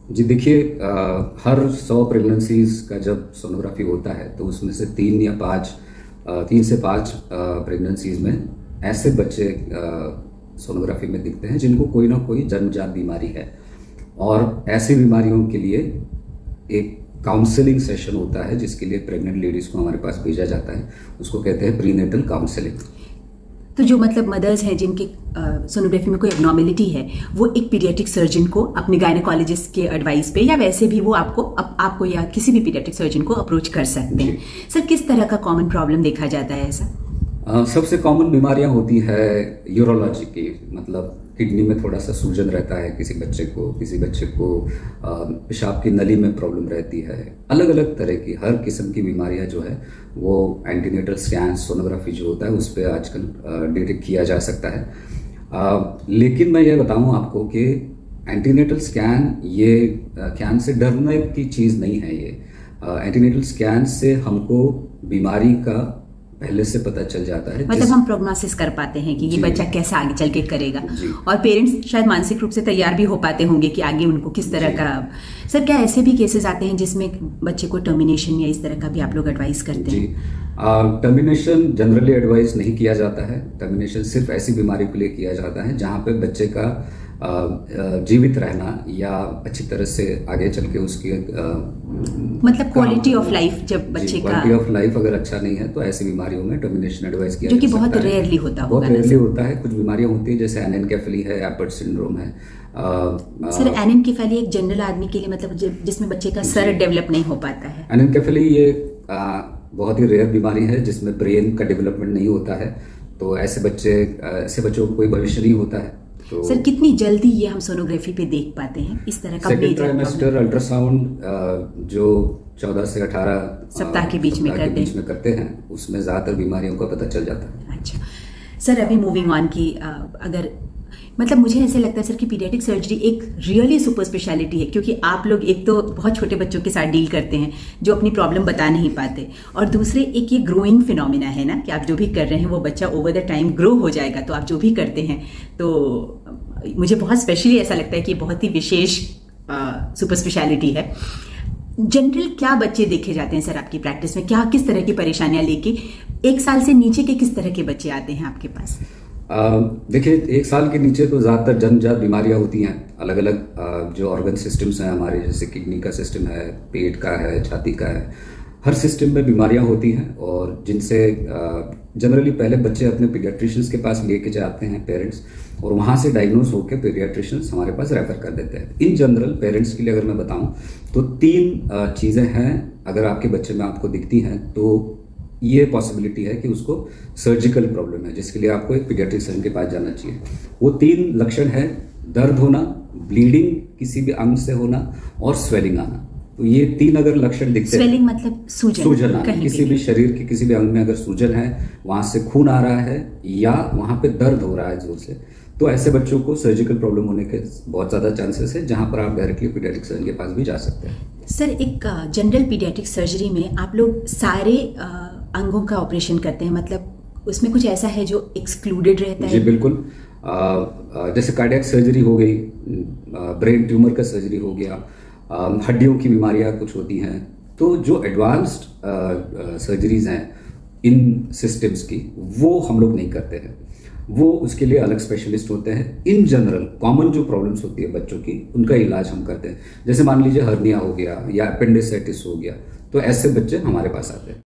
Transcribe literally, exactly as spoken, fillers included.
जी देखिए, हर सौ प्रेगनेंसीज का जब सोनोग्राफी होता है तो उसमें से तीन या पाँच अ, तीन से पाँच प्रेगनेंसीज में ऐसे बच्चे सोनोग्राफी में दिखते हैं जिनको कोई ना कोई जन्मजात बीमारी है। और ऐसी बीमारियों के लिए एक काउंसलिंग सेशन होता है जिसके लिए प्रेग्नेंट लेडीज को हमारे पास भेजा जाता है। उसको कहते हैं प्रीनेटल काउंसलिंग। तो जो मतलब मदर्स हैं जिनकी सोनोग्राफी में कोई एबनॉर्मेलिटी है, वो एक पीडियाट्रिक सर्जन को अपने गायनेकोलॉजिस्ट के एडवाइस पे या वैसे भी वो आपको आप, आपको या किसी भी पीडियाट्रिक सर्जन को अप्रोच कर सकते हैं। सर, किस तरह का कॉमन प्रॉब्लम देखा जाता है ऐसा? Uh, सबसे कॉमन बीमारियां होती है यूरोलॉजी की, मतलब किडनी में थोड़ा सा सूजन रहता है किसी बच्चे को, किसी बच्चे को पेशाब की नली में प्रॉब्लम रहती है। अलग अलग तरह की हर किस्म की बीमारियां जो है वो एंटीनेटल स्कैन सोनोग्राफी जो होता है उस पर आजकल डिटेक्ट किया जा सकता है। आ, लेकिन मैं ये बताऊं आपको कि एंटीनेटल स्कैन ये स्कैन से डरने की चीज़ नहीं है। ये एंटीनेटल स्कैन से हमको बीमारी का पहले से पता चल जाता है, मतलब हम प्रोग्नोसिस कर पाते हैं कि ये बच्चा कैसा आगे चल के करेगा, और पेरेंट्स शायद मानसिक रूप से तैयार भी हो पाते होंगे कि आगे उनको किस तरह का। सर, क्या ऐसे भी केसेस आते हैं जिसमें बच्चे को टर्मिनेशन या इस तरह का भी आप लोग एडवाइस करते हैं? जी, टर्मिनेशन जनरली एडवाइस नहीं किया जाता है। टर्मिनेशन सिर्फ ऐसी बीमारी के लिए किया जाता है जहाँ पे बच्चे का जीवित रहना या अच्छी तरह से आगे चल के उसकी मतलब क्वालिटी ऑफ लाइफ, जब बच्चे का क्वालिटी ऑफ लाइफ अगर अच्छा नहीं है तो ऐसी बीमारियों में टर्मिनेशन एडवाइस किया जो कि जा बहुत सकता है। रेयरली होता बहुत रेयरली होता है। कुछ बीमारियां होती है जैसे एनेनकेफेली है, एपर्ट सिंड्रोम है। आ, सर, एनेनकेफेली एक जनरल आदमी के लिए मतलब जिसमें बच्चे का सर डेवलप नहीं हो पाता है। एनेनकेफेली ये आ, बहुत ही रेयर बीमारी है जिसमें ब्रेन का डेवलपमेंट नहीं होता है। तो ऐसे बच्चे ऐसे बच्चों को कोई भविष्य नहीं होता है। तो सर, कितनी जल्दी ये हम सोनोग्राफी पे देख पाते हैं इस तरह का? सेकंड ट्राइमेस्टर अल्ट्रासाउंड जो चौदह से अठारह सप्ताह के बीच में करते हैं करते हैं उसमें ज्यादातर बीमारियों का पता चल जाता है। अच्छा सर, अभी मूविंग ऑन की अगर मतलब मुझे ऐसे लगता है सर कि पीडियाट्रिक सर्जरी एक रियली सुपर स्पेशलिटी है, क्योंकि आप लोग एक तो बहुत छोटे बच्चों के साथ डील करते हैं जो अपनी प्रॉब्लम बता नहीं पाते, और दूसरे एक ये ग्रोइंग फिनोमिना है ना कि आप जो भी कर रहे हैं वो बच्चा ओवर द टाइम ग्रो हो जाएगा। तो आप जो भी करते हैं तो मुझे बहुत स्पेशली ऐसा लगता है कि बहुत ही विशेष सुपर स्पेशलिटी है। जनरल क्या बच्चे देखे जाते हैं सर आपकी प्रैक्टिस में? क्या किस तरह की परेशानियां लेके एक साल से नीचे के किस तरह के बच्चे आते हैं आपके पास? देखिए, एक साल के नीचे तो ज़्यादातर जन्मजात बीमारियां होती हैं। अलग अलग जो ऑर्गन सिस्टम्स हैं हमारे, जैसे किडनी का सिस्टम है, पेट का है, छाती का है, हर सिस्टम में बीमारियां होती हैं और जिनसे जनरली पहले बच्चे अपने पीडियाट्रिशियंस के पास लेके जाते हैं पेरेंट्स, और वहाँ से डायग्नोज होकर पीडियाट्रिशियंस हमारे पास रेफर कर देते हैं। इन जनरल पेरेंट्स के लिए अगर मैं बताऊं तो तीन चीज़ें हैं अगर आपके बच्चे में आपको दिखती हैं तो ये पॉसिबिलिटी है कि उसको सर्जिकल प्रॉब्लम है, जिसके लिए आपको एक पीडियाट्रिक सर्जन के पास जाना चाहिए। वो तीन लक्षण है: दर्द होना, ब्लीडिंग किसी भी अंग से होना, और स्वेलिंग आना। तो ये तीन अगर लक्षण दिखते हैं, स्वेलिंग मतलब सूजन, सूजन आना, किसी भी शरीर के किसी भी अंग में अगर सूजन है, वहां से खून आ रहा है या वहां पे दर्द हो रहा है जोर से, तो ऐसे बच्चों को सर्जिकल प्रॉब्लम होने के बहुत ज्यादा चांसेस है, जहां पर आप डायरेक्टली पीडियाट्रिक सर्जन के पास भी जा सकते हैं। सर, एक जनरल पीडियाट्रिक सर्जरी में आप लोग सारे अंगों का ऑपरेशन करते हैं, मतलब उसमें कुछ ऐसा है जो एक्सक्लूडेड रहता है? जी बिल्कुल। जैसे कार्डियक सर्जरी हो गई, ब्रेन ट्यूमर का सर्जरी हो गया, हड्डियों की बीमारियां कुछ होती हैं, तो जो एडवांस्ड सर्जरीज हैं इन सिस्टम्स की वो हम लोग नहीं करते हैं। वो उसके लिए अलग स्पेशलिस्ट होते हैं। इन जनरल कॉमन जो प्रॉब्लम्स होती है बच्चों की, उनका इलाज हम करते हैं। जैसे मान लीजिए हर्निया हो गया या अपेंडिसाइटिस हो गया, तो ऐसे बच्चे हमारे पास आते हैं।